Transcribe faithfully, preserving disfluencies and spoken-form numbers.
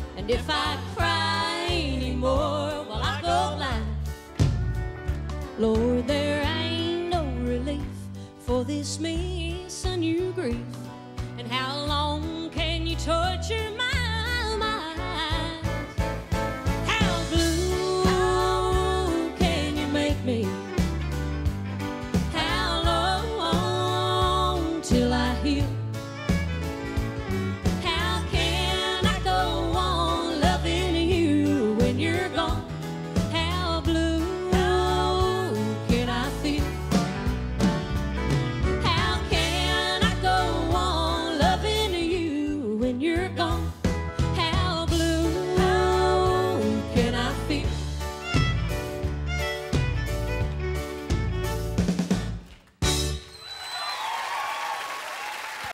And if I cry anymore, well, I go blind. Lord, there ain't no relief for this missing you grief. And how long can you torture me?